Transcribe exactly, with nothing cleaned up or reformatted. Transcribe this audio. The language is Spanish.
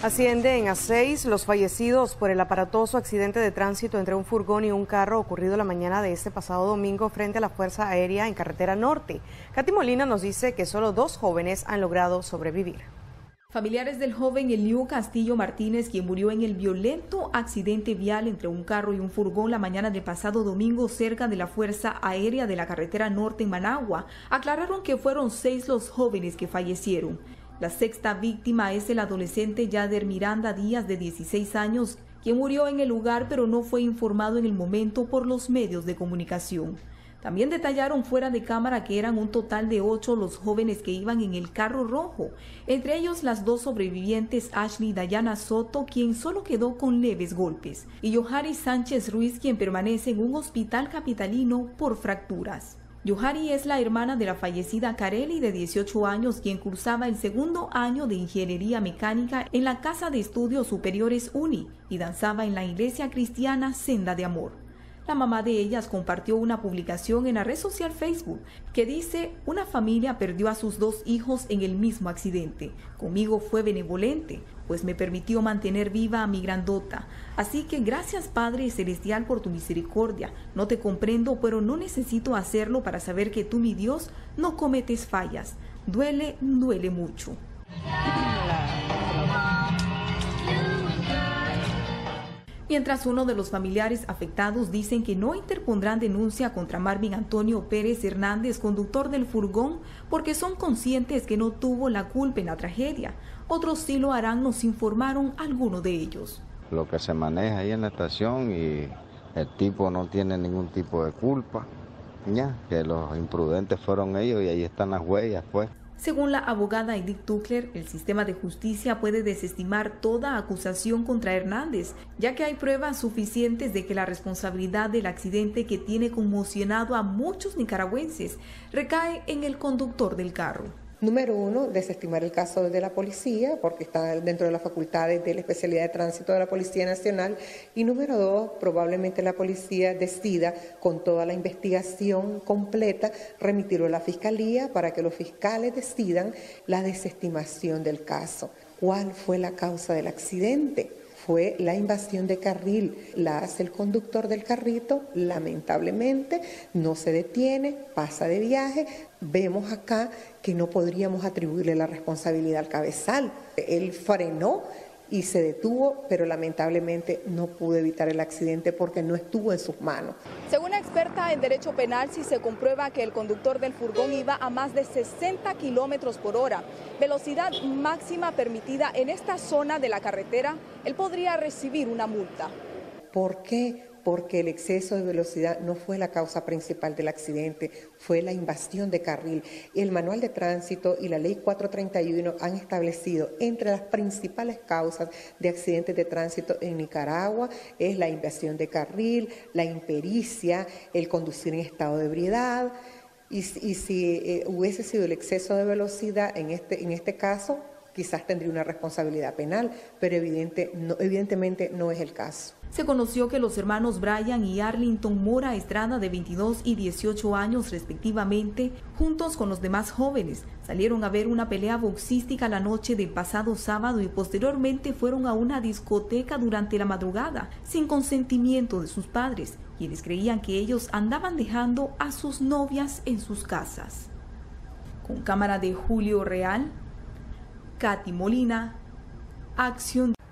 Ascienden a seis los fallecidos por el aparatoso accidente de tránsito entre un furgón y un carro ocurrido la mañana de este pasado domingo frente a la Fuerza Aérea en Carretera Norte. Katy Molina nos dice que solo dos jóvenes han logrado sobrevivir. Familiares del joven Eliu Castillo Martínez, quien murió en el violento accidente vial entre un carro y un furgón la mañana del pasado domingo cerca de la Fuerza Aérea de la Carretera Norte en Managua, aclararon que fueron seis los jóvenes que fallecieron. La sexta víctima es el adolescente Yader Miranda Díaz, de dieciséis años, quien murió en el lugar pero no fue informado en el momento por los medios de comunicación. También detallaron fuera de cámara que eran un total de ocho los jóvenes que iban en el carro rojo, entre ellos las dos sobrevivientes Ashley Dayana Soto, quien solo quedó con leves golpes, y Yohari Sánchez Ruiz, quien permanece en un hospital capitalino por fracturas. Yohari es la hermana de la fallecida Kareli, de dieciocho años, quien cursaba el segundo año de Ingeniería Mecánica en la Casa de Estudios Superiores UNI y danzaba en la iglesia cristiana Senda de Amor. La mamá de ellas compartió una publicación en la red social Facebook que dice: una familia perdió a sus dos hijos en el mismo accidente. Conmigo fue benevolente, pues me permitió mantener viva a mi grandota. Así que gracias, Padre Celestial, por tu misericordia. No te comprendo, pero no necesito hacerlo para saber que tú, mi Dios, no cometes fallas. Duele, duele mucho. Mientras uno de los familiares afectados dicen que no interpondrán denuncia contra Marvin Antonio Pérez Hernández, conductor del furgón, porque son conscientes que no tuvo la culpa en la tragedia. Otros sí lo harán, nos informaron algunos de ellos. Lo que se maneja ahí en la estación, y el tipo no tiene ningún tipo de culpa, ya, que los imprudentes fueron ellos y ahí están las huellas, pues. Según la abogada Edith Tuckler, el sistema de justicia puede desestimar toda acusación contra Hernández, ya que hay pruebas suficientes de que la responsabilidad del accidente, que tiene conmocionado a muchos nicaragüenses, recae en el conductor del carro. Número uno, desestimar el caso de la policía, porque está dentro de las facultades de la especialidad de tránsito de la Policía Nacional. Y número dos, probablemente la policía decida, con toda la investigación completa, remitirlo a la Fiscalía para que los fiscales decidan la desestimación del caso. ¿Cuál fue la causa del accidente? Fue la invasión de carril, la hace el conductor del carrito, lamentablemente no se detiene, pasa de viaje. Vemos acá que no podríamos atribuirle la responsabilidad al cabezal. Él frenó y se detuvo, pero lamentablemente no pudo evitar el accidente porque no estuvo en sus manos. Según una experta en derecho penal, si se comprueba que el conductor del furgón iba a más de sesenta kilómetros por hora, velocidad máxima permitida en esta zona de la carretera, él podría recibir una multa. ¿Por qué? Porque el exceso de velocidad no fue la causa principal del accidente, fue la invasión de carril. El Manual de Tránsito y la Ley cuatrocientos treinta y uno han establecido entre las principales causas de accidentes de tránsito en Nicaragua es la invasión de carril, la impericia, el conducir en estado de ebriedad. Y, y si eh, hubiese sido el exceso de velocidad en este, en este caso, quizás tendría una responsabilidad penal, pero evidente, no, evidentemente no es el caso. Se conoció que los hermanos Brian y Arlington Mora Estrada, de veintidós y dieciocho años respectivamente, juntos con los demás jóvenes, salieron a ver una pelea boxística la noche del pasado sábado y posteriormente fueron a una discoteca durante la madrugada, sin consentimiento de sus padres, quienes creían que ellos andaban dejando a sus novias en sus casas. Con cámara de Julio Real, Katy Molina, Acción.